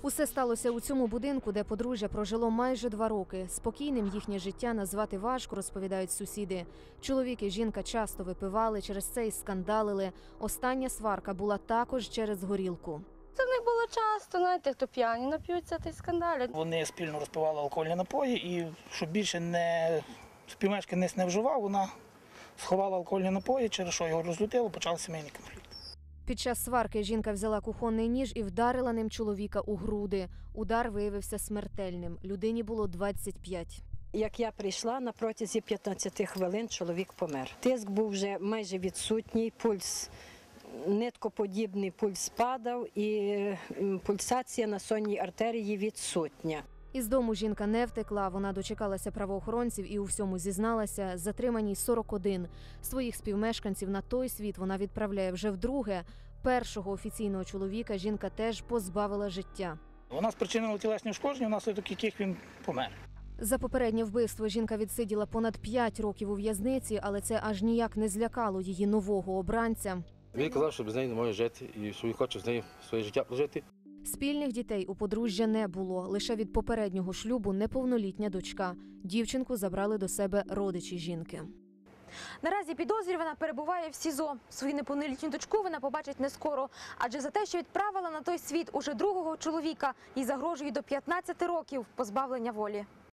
Усе сталося у цьому будинку, де подружжя прожило майже 2 роки. Спокійним їхнє життя назвати важко, розповідають сусіди. Чоловік і жінка часто випивали, через це й скандалили. Остання сварка була також через горілку. Це не було часто, знаєте, хто п'яні нап'ються та й скандалять. Вони спільно розпивали алкогольні напої і, щоб більше співмешканець не вживав, вона сховала алкогольні напої, через що його розлютило, почався сімейний конфлікт. Під час сварки жінка взяла кухонний ніж і вдарила ним чоловіка у груди. Удар виявився смертельним. Людині було 25. Як я прийшла, на протязі 15 хвилин чоловік помер. Тиск був вже майже відсутній, пульс ниткоподібний, пульс падав і пульсація на сонній артерії відсутня. Із дому жінка не втекла, вона дочекалася правоохоронців і у всьому зізналася. Затриманій 41. Своїх співмешканців на той світ вона відправляє вже вдруге. Першого офіційного чоловіка жінка теж позбавила життя. Вона спричинила тілесні ушкодження, внаслідок яких він помер. За попереднє вбивство жінка відсиділа понад 5 років у в'язниці, але це аж ніяк не злякало її нового обранця. Він казав, що без неї не може жити і що він хоче з нею своє життя прожити. Спільних дітей у подружжя не було. Лише від попереднього шлюбу неповнолітня дочка. Дівчинку забрали до себе родичі жінки. Наразі підозрювана перебуває в СІЗО. Свою неповнолітню дочку вона побачить не скоро. Адже за те, що відправила на той світ уже другого чоловіка, їй загрожує до 15 років позбавлення волі.